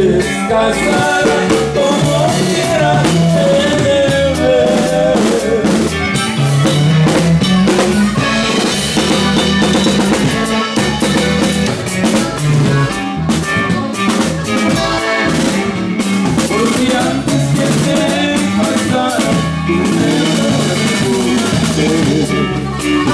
descansar como quiera te debe. Porque antes que te pasara tú me respondiste.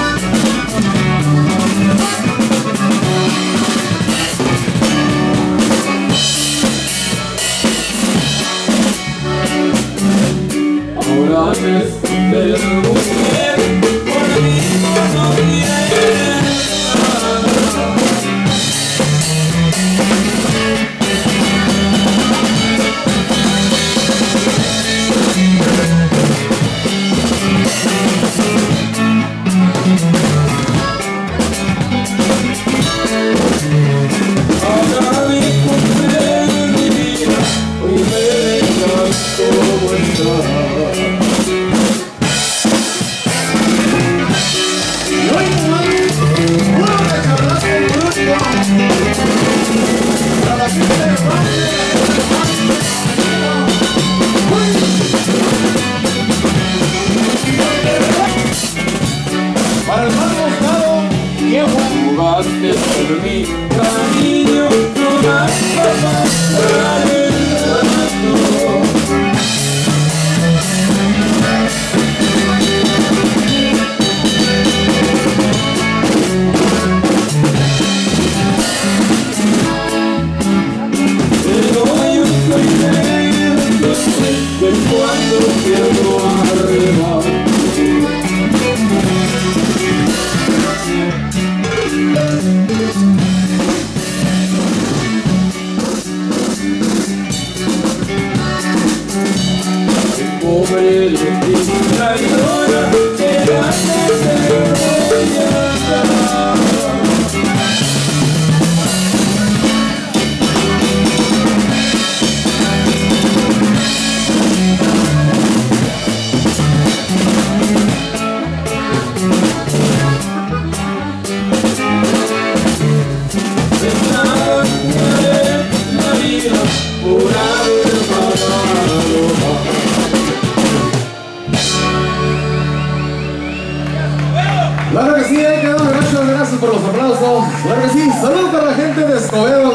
Ahora me escondes mujer, por mí no tienes nada. Ahora me compré mi vida, hoy me dejas como estás. Para el más buscado, viejo, jugaste por mi cariño, no más para pasar el rato. Pero yo soy negro, de cuando quiero arriba. Pobre de ti, traidora, que antes te voy a dar. De nada haré la vida por haber pagado. Claro que sí, gracias por los aplausos. Claro que sí, saludos para la gente de Escobedo.